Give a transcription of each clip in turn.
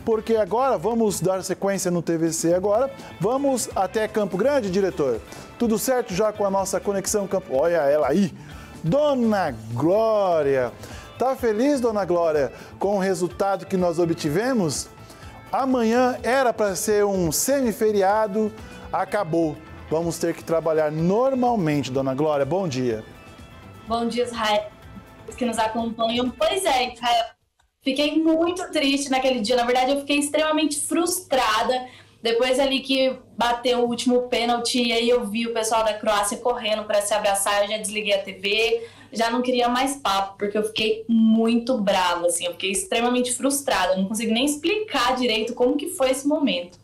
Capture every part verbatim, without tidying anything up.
porque agora vamos dar sequência no T V C agora. Vamos até Campo Grande, diretor? Tudo certo já com a nossa conexão Campo... Olha ela aí, Dona Glória. Tá feliz, Dona Glória, com o resultado que nós obtivemos? Amanhã era para ser um semiferiado, acabou. Vamos ter que trabalhar normalmente, Dona Glória. Bom dia. Bom dia, Israel, que nos acompanham. Pois é, Israel, fiquei muito triste naquele dia. Na verdade, eu fiquei extremamente frustrada. Depois ali que bateu o último pênalti, e aí eu vi o pessoal da Croácia correndo para se abraçar, eu já desliguei a T V, já não queria mais papo, porque eu fiquei muito brava, assim, eu fiquei extremamente frustrada, eu não consigo nem explicar direito como que foi esse momento.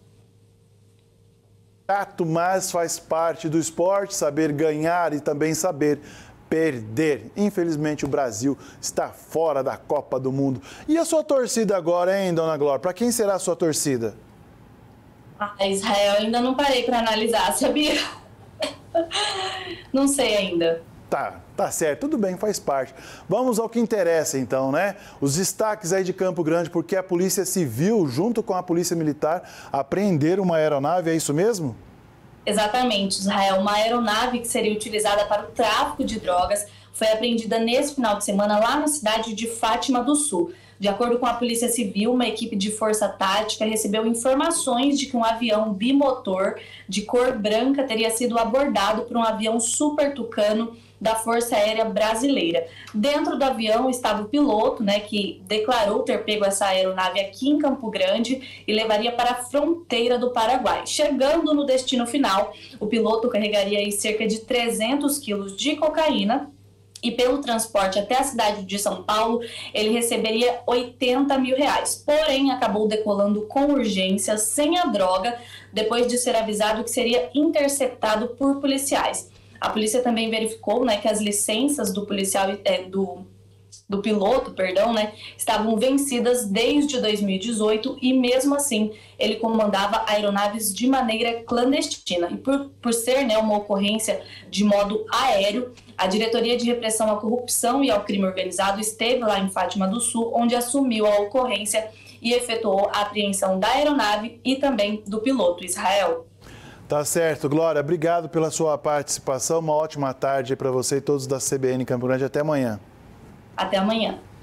Chato, mas faz parte do esporte, saber ganhar e também saber perder. Infelizmente, o Brasil está fora da Copa do Mundo. E a sua torcida agora, hein, Dona Glória? Para quem será a sua torcida? Ah, Israel, ainda não parei para analisar, sabia? Não sei ainda. Tá, tá certo, tudo bem, faz parte. Vamos ao que interessa então, né? Os destaques aí de Campo Grande, porque a Polícia Civil, junto com a Polícia Militar, apreenderam uma aeronave, é isso mesmo? Exatamente, Israel. Uma aeronave que seria utilizada para o tráfico de drogas foi apreendida nesse final de semana lá na cidade de Fátima do Sul. De acordo com a Polícia Civil, uma equipe de força tática recebeu informações de que um avião bimotor de cor branca teria sido abordado por um avião Super Tucano da Força Aérea Brasileira. Dentro do avião estava o piloto, né, que declarou ter pego essa aeronave aqui em Campo Grande e levaria para a fronteira do Paraguai. Chegando no destino final, o piloto carregaria aí cerca de trezentos quilos de cocaína, e pelo transporte até a cidade de São Paulo, ele receberia oitenta mil reais. Porém, acabou decolando com urgência, sem a droga, depois de ser avisado que seria interceptado por policiais. A polícia também verificou, né, que as licenças do policial, é, do, do piloto, perdão, né, estavam vencidas desde dois mil e dezoito e mesmo assim ele comandava aeronaves de maneira clandestina. E por, por ser, né, uma ocorrência de modo aéreo, a Diretoria de Repressão à Corrupção e ao Crime Organizado esteve lá em Fátima do Sul, onde assumiu a ocorrência e efetuou a apreensão da aeronave e também do piloto, Israel. Tá certo, Glória. Obrigado pela sua participação. Uma ótima tarde para você e todos da C B N Campo Grande. Até amanhã. Até amanhã.